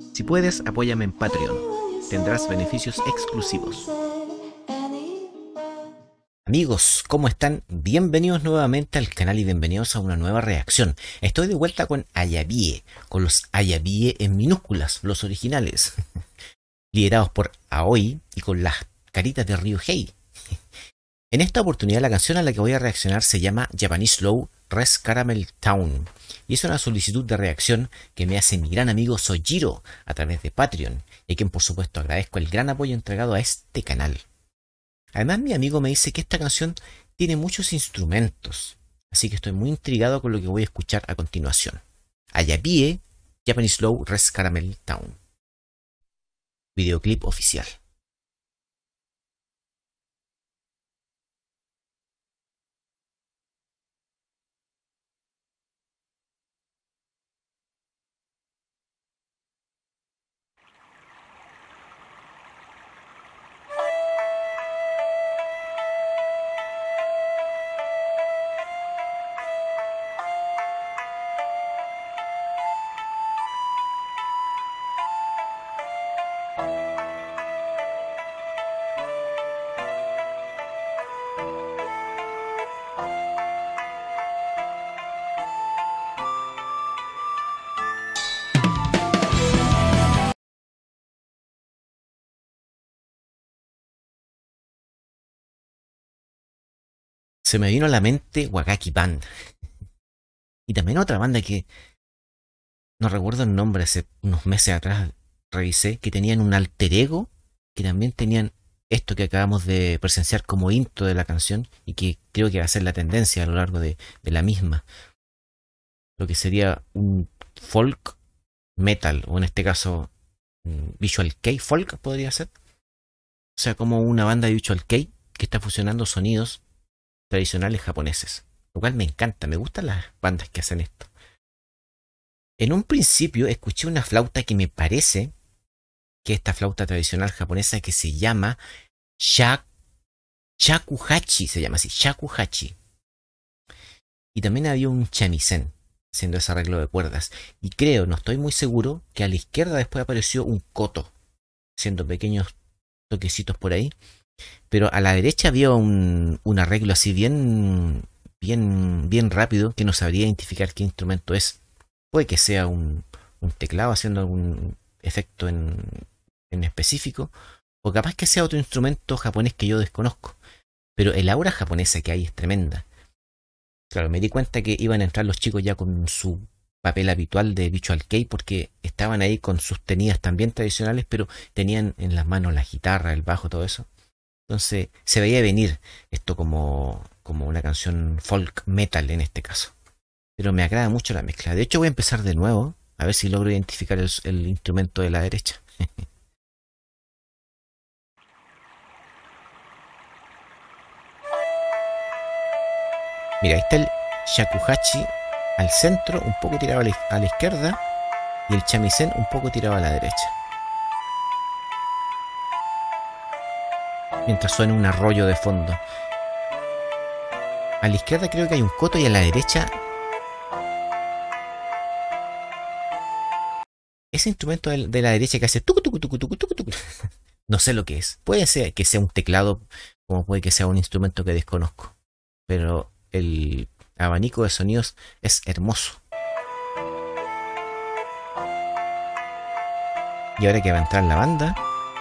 Si puedes, apóyame en Patreon. Tendrás beneficios exclusivos. Amigos, ¿cómo están? Bienvenidos nuevamente al canal y bienvenidos a una nueva reacción. Estoy de vuelta con Ayabie, con los Ayabie en minúsculas, los originales, liderados por Aoi y con las caritas de Ryuhei. En esta oportunidad la canción a la que voy a reaccionar se llama Japanese Low Res Caramel Town y es una solicitud de reacción que me hace mi gran amigo Sojiro a través de Patreon y a quien por supuesto agradezco el gran apoyo entregado a este canal. Además mi amigo me dice que esta canción tiene muchos instrumentos, así que estoy muy intrigado con lo que voy a escuchar a continuación. Ayabie, Japanese Low Res Caramel Town. Videoclip oficial. Se me vino a la mente Wagaki Band. Y también otra banda que no recuerdo el nombre, hace unos meses atrás revisé, que tenían un alter ego, que también tenían esto que acabamos de presenciar como intro de la canción y que creo que va a ser la tendencia a lo largo de la misma. Lo que sería un folk metal, o en este caso Visual Kei folk podría ser. O sea, como una banda de Visual Kei que está fusionando sonidos tradicionales japoneses, lo cual me encanta, me gustan las bandas que hacen esto. En un principio escuché una flauta que me parece que esta flauta tradicional japonesa que se llama shakuhachi, se llama así, shakuhachi. Y también había un shamisen, haciendo ese arreglo de cuerdas. Y creo, no estoy muy seguro, que a la izquierda después apareció un koto, haciendo pequeños toquecitos por ahí. Pero a la derecha había un arreglo así bien rápido que no sabría identificar qué instrumento es. Puede que sea un teclado haciendo algún efecto en específico, o capaz que sea otro instrumento japonés que yo desconozco. Pero el aura japonesa que hay es tremenda. Claro, me di cuenta que iban a entrar los chicos ya con su papel habitual de Visual Kei porque estaban ahí con sus tenidas también tradicionales, pero tenían en las manos la guitarra, el bajo, todo eso. Entonces se veía venir esto como una canción folk metal en este caso. Pero me agrada mucho la mezcla. De hecho voy a empezar de nuevo, a ver si logro identificar el instrumento de la derecha. Mira, ahí está el shakuhachi al centro, un poco tirado a la izquierda, y el shamisen un poco tirado a la derecha. Mientras suena un arroyo de fondo. A la izquierda creo que hay un koto y a la derecha ese instrumento de la derecha que hace tucu tucu tucu tucu tucu tucu. No sé lo que es. Puede ser que sea un teclado, como puede que sea un instrumento que desconozco. Pero el abanico de sonidos es hermoso. Y ahora que va a entrar la banda.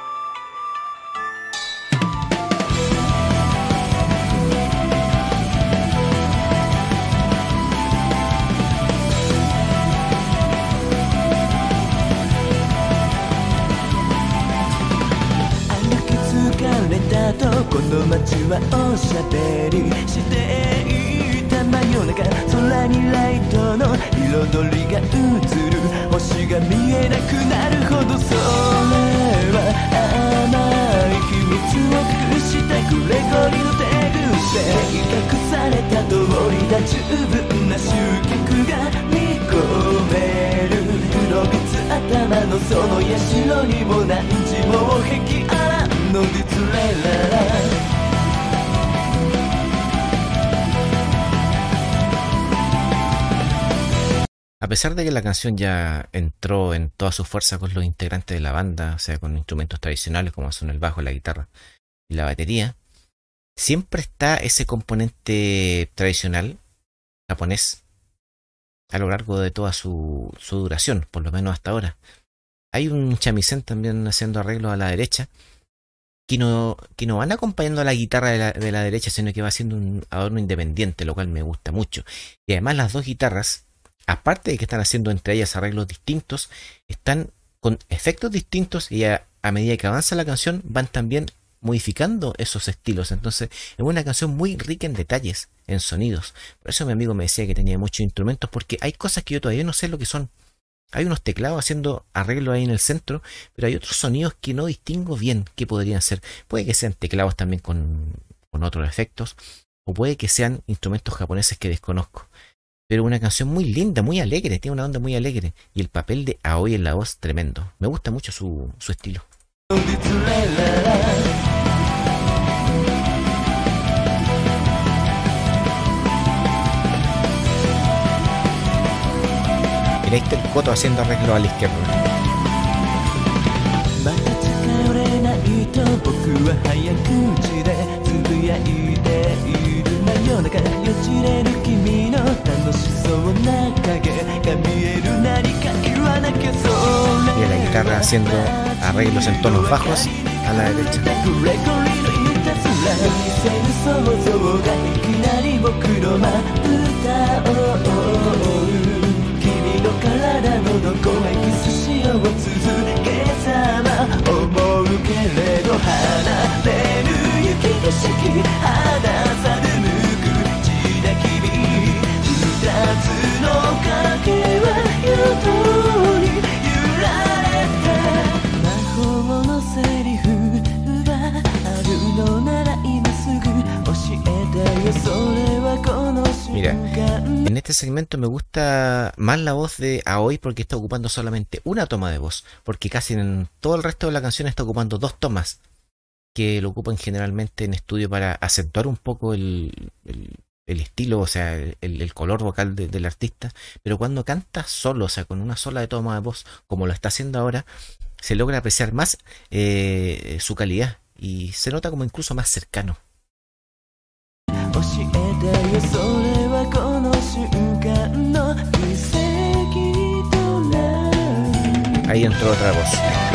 その社にも何時も壁あらの実れら A pesar de que la canción ya entró en toda su fuerza con los integrantes de la banda, o sea, con instrumentos tradicionales como son el bajo, la guitarra y la batería, siempre está ese componente tradicional japonés a lo largo de toda su duración, por lo menos hasta ahora. Hay un shamisen también haciendo arreglos a la derecha, que no van acompañando a la guitarra de la derecha, sino que va haciendo un adorno independiente, lo cual me gusta mucho. Y además las dos guitarras, aparte de que están haciendo entre ellas arreglos distintos, están con efectos distintos y a medida que avanza la canción van también modificando esos estilos. Entonces es una canción muy rica en detalles, en sonidos. Por eso mi amigo me decía que tenía muchos instrumentos, porque hay cosas que yo todavía no sé lo que son. Hay unos teclados haciendo arreglo ahí en el centro, pero hay otros sonidos que no distingo bien qué podrían ser. Puede que sean teclados también con otros efectos, o puede que sean instrumentos japoneses que desconozco. Pero una canción muy linda, muy alegre, tiene una onda muy alegre. Y el papel de Aoi en la voz, tremendo. Me gusta mucho su estilo. Mira, ahí está el Koto haciendo arreglo a la izquierda. Y la guitarra haciendo arreglos en tonos bajos a la derecha. Mira, en este segmento me gusta más la voz de Aoi porque está ocupando solamente una toma de voz, porque casi en todo el resto de la canción está ocupando dos tomas, que lo ocupan generalmente en estudio para acentuar un poco el estilo, o sea, el color vocal del artista, pero cuando canta solo, o sea, con una sola toma de voz, como lo está haciendo ahora, se logra apreciar más su calidad y se nota como incluso más cercano. Ahí entró otra voz.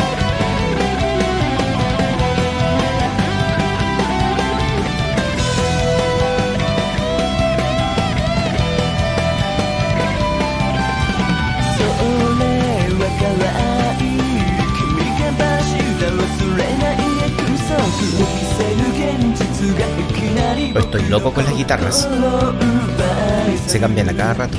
Estoy loco con las guitarras. Se cambian a cada rato.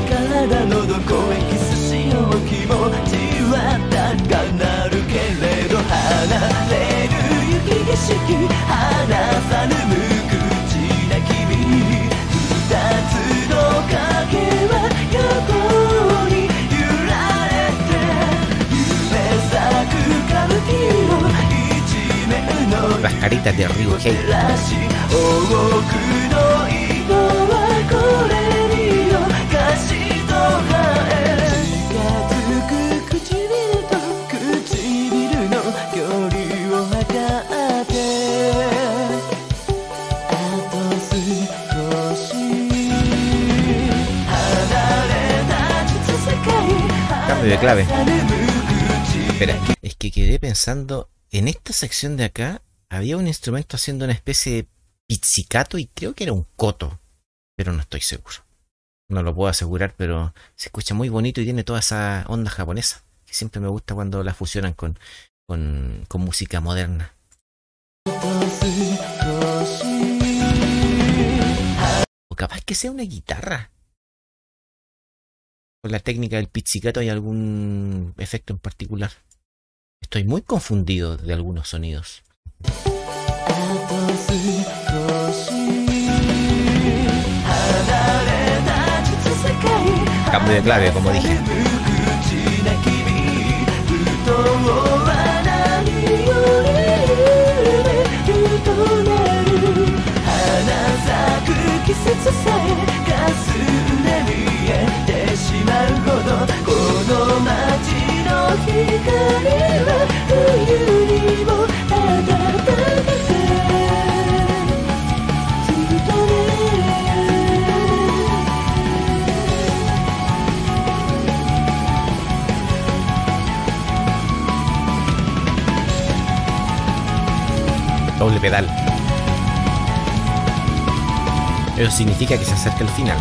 Las caritas de Ryuhei. Cambio de clave. Espera, es que quedé pensando, en esta sección de acá había un instrumento haciendo una especie de pizzicato y creo que era un koto, pero no estoy seguro. No lo puedo asegurar, pero se escucha muy bonito y tiene toda esa onda japonesa, que siempre me gusta cuando la fusionan con música moderna. O capaz que sea una guitarra. Con la técnica del pizzicato hay algún efecto en particular. Estoy muy confundido de algunos sonidos. Cambio de clave, como dije. doble pedal. Eso significa que se acerca el final.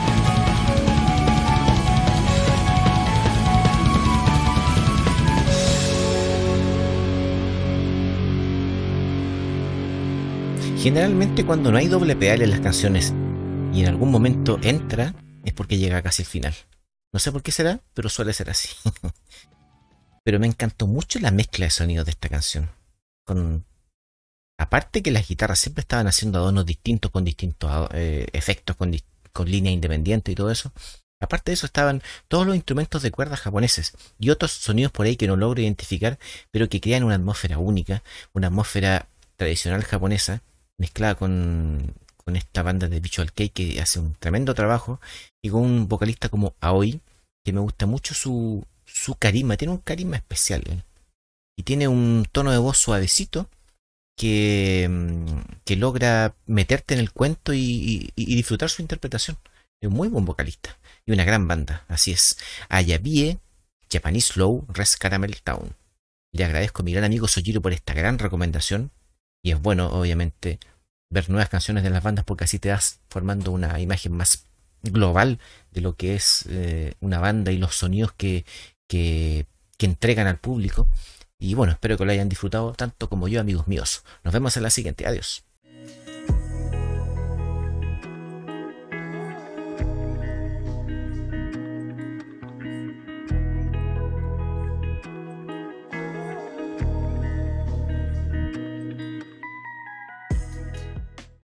Generalmente cuando no hay doble pedal en las canciones y en algún momento entra, es porque llega casi al final. No sé por qué será, pero suele ser así. Pero me encantó mucho la mezcla de sonidos de esta canción. Aparte que las guitarras siempre estaban haciendo adornos distintos, con distintos efectos, con línea independiente y todo eso. Aparte de eso estaban todos los instrumentos de cuerdas japoneses y otros sonidos por ahí que no logro identificar, pero que crean una atmósfera única, una atmósfera tradicional japonesa, mezclada con esta banda de Visual Kei que hace un tremendo trabajo, y con un vocalista como Aoi, que me gusta mucho su carisma, tiene un carisma especial, ¿eh? Y tiene un tono de voz suavecito que logra meterte en el cuento y disfrutar su interpretación. Es un muy buen vocalista y una gran banda, así es. Ayabie, Japanese Slow, Res Caramel Town. Le agradezco a mi gran amigo Sojiro por esta gran recomendación, y es bueno, obviamente, ver nuevas canciones de las bandas porque así te vas formando una imagen más global de lo que es una banda y los sonidos que entregan al público. Y bueno, espero que lo hayan disfrutado tanto como yo, amigos míos. Nos vemos en la siguiente. Adiós.